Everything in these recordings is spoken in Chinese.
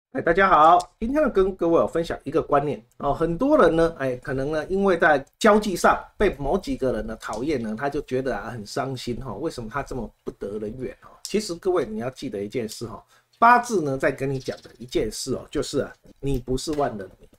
大家好，今天呢跟各位有分享一个观念哦，很多人呢，可能呢因为在交际上被某几个人呢讨厌呢，他就觉得很伤心哈、为什么他这么不得人缘哈？其实各位你要记得一件事哈，八字呢在跟你讲的一件事哦，就是你不是万人迷。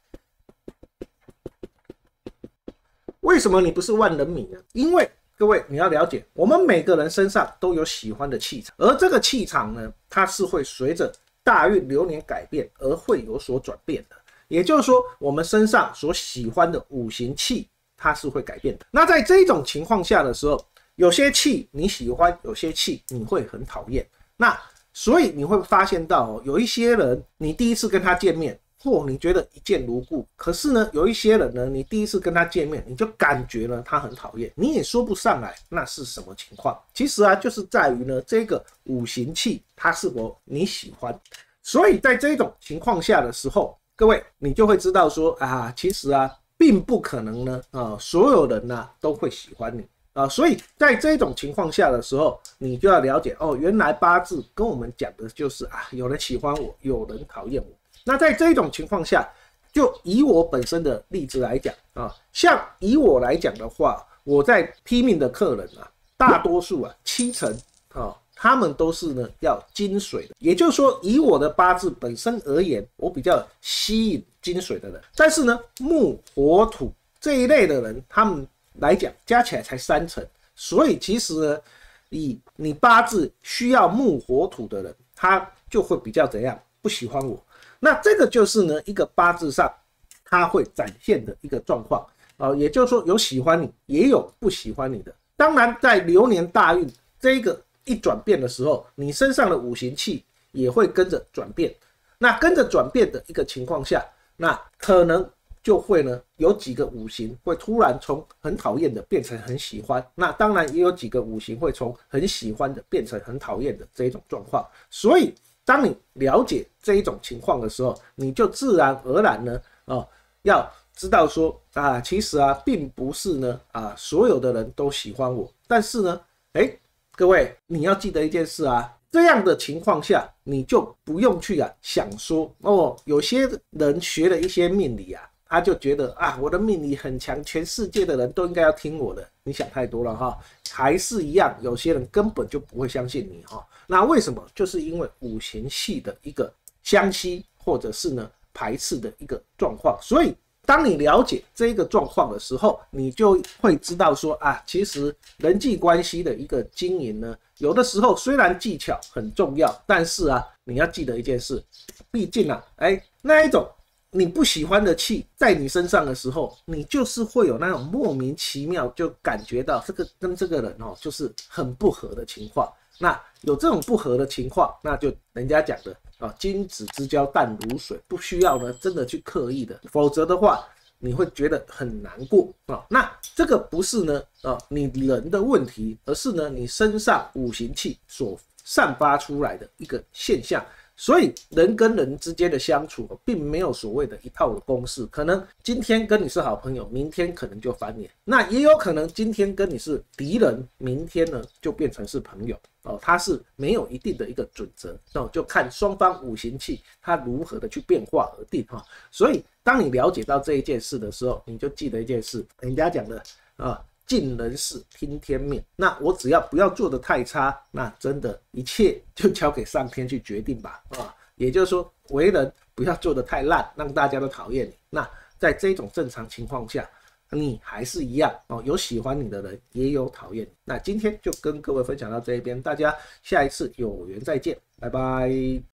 为什么你不是万人迷呢？因为各位你要了解，我们每个人身上都有喜欢的气场，而这个气场呢，它是会随着大运流年改变而会有所转变的。也就是说，我们身上所喜欢的五行气，它是会改变的。那在这种情况下的时候，有些气你喜欢，有些气你会很讨厌。那所以你会发现到有一些人，你第一次跟他见面，你觉得一见如故，可是呢，有一些人呢，你第一次跟他见面，你就感觉呢他很讨厌，你也说不上来那是什么情况。其实就是在于呢这个五行气它是否你喜欢。所以在这种情况下的时候，各位你就会知道说其实并不可能呢所有人都会喜欢你。所以在这种情况下的时候，你就要了解原来八字跟我们讲的就是有人喜欢我，有人讨厌我。那在这种情况下，就以我本身的例子来讲像以我来讲的话，我在批命的客人大多数70%他们都是呢要金水的，也就是说，以我的八字本身而言，我比较吸引金水的人。但是呢，木火土这一类的人，他们来讲加起来才30%，所以其实呢，以你八字需要木火土的人，他就会比较怎样不喜欢我。那这个就是呢一个八字上它会展现的一个状况也就是说有喜欢你，也有不喜欢你的。当然，在流年大运这个一转变的时候，你身上的五行气也会跟着转变。那跟着转变的一个情况下，那可能就会呢有几个五行会突然从很讨厌的变成很喜欢。那当然也有几个五行会从很喜欢的变成很讨厌的这一种状况。所以当你了解这一种情况的时候，你就自然而然呢要知道说其实并不是呢所有的人都喜欢我。但是呢各位你要记得一件事这样的情况下，你就不用去想说有些人学了一些命理他就觉得我的命理很强，全世界的人都应该要听我的。你想太多了还是一样，有些人根本就不会相信你那为什么？就是因为五行系的一个相吸或者是呢排斥的一个状况。所以当你了解这个状况的时候，你就会知道说其实人际关系的一个经营呢，有的时候虽然技巧很重要，但是你要记得一件事，毕竟那一种你不喜欢的气在你身上的时候，你就是会有那种莫名其妙就感觉到这个跟这个人就是很不合的情况。那有这种不合的情况，那就人家讲的君子之交淡如水，不需要呢真的去刻意的，否则的话你会觉得很难过那这个不是呢你人的问题，而是呢你身上五行气所散发出来的一个现象。所以人跟人之间的相处并没有所谓的一套的公式，可能今天跟你是好朋友，明天可能就翻脸。那也有可能今天跟你是敌人，明天呢就变成是朋友它是没有一定的一个准则就看双方五行气它如何的去变化而定所以当你了解到这一件事的时候，你就记得一件事，人家讲的尽人事听天命。那我只要不要做得太差，那真的一切就交给上天去决定吧也就是说，为人不要做得太烂，让大家都讨厌你。那在这种正常情况下，你还是一样有喜欢你的人，也有讨厌你。那今天就跟各位分享到这一边，大家下一次有缘再见，拜拜。